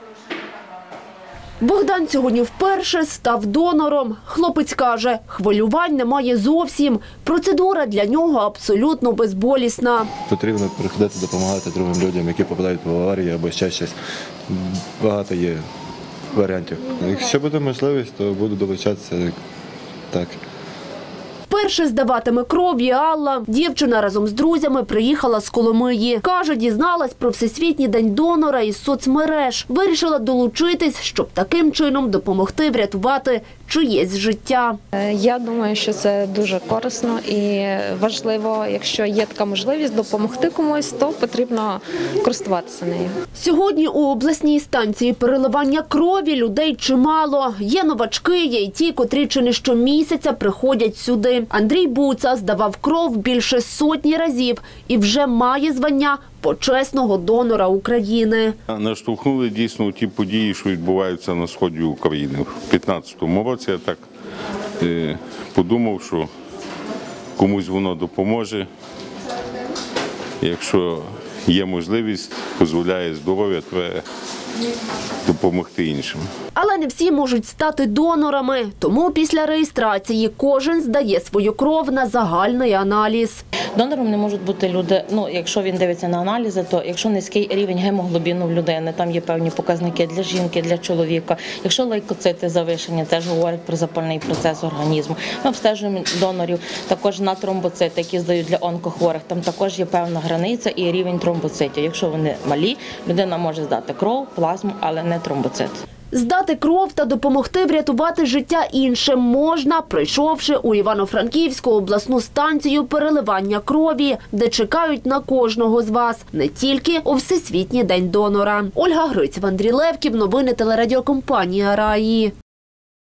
Богдан сьогодні вперше став донором. Хлопець каже, хвилювань немає зовсім. Процедура для нього абсолютно безболісна. Потрібно приходити допомагати другим людям, які попадають в аварії або ще щось. Багато є варіантів. Якщо буде можливість, то буду долучатися так. Перше здаватиме кров і Алла. Дівчина разом з друзями приїхала з Коломиї. Каже, дізналась про Всесвітній день донора із соцмереж. Вирішила долучитись, щоб таким чином допомогти врятувати чиєсь життя. Я думаю, що це дуже корисно і важливо. Якщо є така можливість допомогти комусь, то потрібно користуватися нею. Сьогодні у обласній станції переливання крові людей чимало. Є новачки, є й ті, котрі чи не щомісяця приходять сюди. Андрій Буца здавав кров більше сотні разів і вже має звання почесного донора України. Наштовхнули дійсно ті події, що відбуваються на сході України. В 2015 році я так подумав, що комусь воно допоможе. Якщо є можливість, дозволяє здоров'я, треба допомогти іншим. Але не всі можуть стати донорами, тому після реєстрації кожен здає свою кров на загальний аналіз. Донором не можуть бути люди, якщо він дивиться на аналізи, то якщо низький рівень гемоглобіну в людини, там є певні показники для жінки, для чоловіка. Якщо лейкоцити завишені, теж говорять про запальний процес організму. Ми обстежуємо донорів, також на тромбоцити, які здають для онкохворих. Там також є певна границя і рівень тромбоцитів. Якщо вони малі, людина може здати кров, плазму, але не тромбоцит. Здати кров та допомогти врятувати життя іншим можна, прийшовши у Івано-Франківську обласну станцію переливання крові, де чекають на кожного з вас, не тільки у Всесвітній день донора. Ольга Гриців, Андрій Левків, новини телерадіокомпанія «Раї».